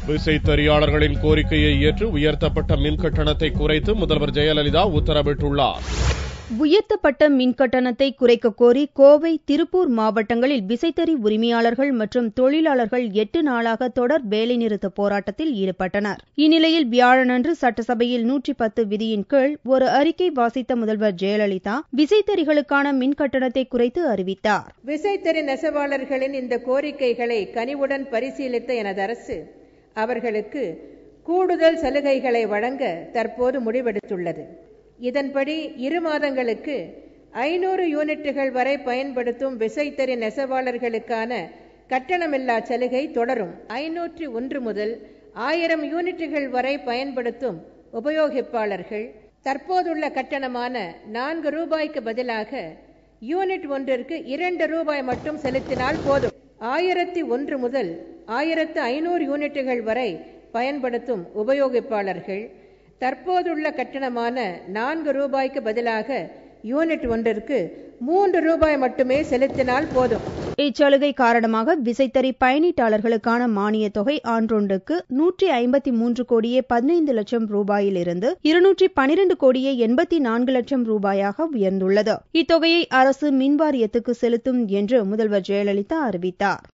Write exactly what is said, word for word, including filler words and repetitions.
விசைத்தறியாளர்களின் கோரிக்கையை ஏற்று உயர்த்தப்பட்ட மின் கட்டணத்தை குறைத்து முதல்வர் ஜெயலலிதா உத்தரவிட்டுள்ளார். உயர்த்தப்பட்ட மின் கட்டணத்தை குறைக்க கோரி கோவை, திருப்பூர் மாவட்டங்களில் விசைத்தறி உரிமையாளர்கள் மற்றும் தொழிலாளர்கள் எட்டு நாளாக தொடர் வேலைநிறுத்த போராட்டத்தில் ஈடுபட்டனர். இந்நிலையில் வியாழனன்று சட்டசபையில் நூற்றி பத்து விதியின் கீழ் ஒரு அறிக்கை வாசித்த முதல்வர் ஜெயலலிதா விசைத்தறிகளுக்கான மின் கட்டணத்தை குறைத்து அறிவித்தார். விசைத்தறி நெசவாளர்களின் இந்த கோரிக்கைகளை கனிவுடன் பரிசீலித்த எனது அரசு அவர்களுக்கு கூடுதல் சலுகைகளை வழங்க தற்போது முடிவெடுத்துள்ளது. இதன்படி இரு மாதங்களுக்கு ஐநூறு யூனிட்டுகள் வரை பயன்படுத்தும் விசைத்தறி நெசவாளர்களுக்கான கட்டணமில்லா சலுகை தொடரும். ஐநூற்றி ஒன்று முதல் ஆயிரம் யூனிட்டுகள் வரை பயன்படுத்தும் உபயோகிப்பாளர்கள் தற்போதுள்ள கட்டணமான நான்கு ரூபாய்க்கு பதிலாக யூனிட் ஒன்றிற்கு இரண்டு ரூபாய் மட்டும் செலுத்தினால் போதும். ஆயிரத்தி ஒன்று முதல் ஆயிரத்து ஐநூறு யூனிட்டுகள் வரை பயன்படுத்தும் உபயோகிப்பாளர்கள் தற்போதுள்ள கட்டணமான நான்கு ரூபாய்க்கு பதிலாக யூனிட் ஒன்றிற்கு மூன்று ரூபாய் மட்டுமே செலுத்தினால் போதும். இச்சலுகை காரணமாக விசைத்தறி பயணீட்டாளர்களுக்கான மானிய தொகை ஆண்டொன்றுக்கு நூற்றி ஐம்பத்தி மூன்று கோடியே பதினைந்து லட்சம் ரூபாயிலிருந்து இருநூற்றி பனிரெண்டு கோடியே எண்பத்தி நான்கு லட்சம் ரூபாயாக உயர்ந்துள்ளது. இத்தொகையை அரசு மின்வாரியத்துக்கு செலுத்தும் என்று முதல்வர் ஜெயலலிதா அறிவித்தார்.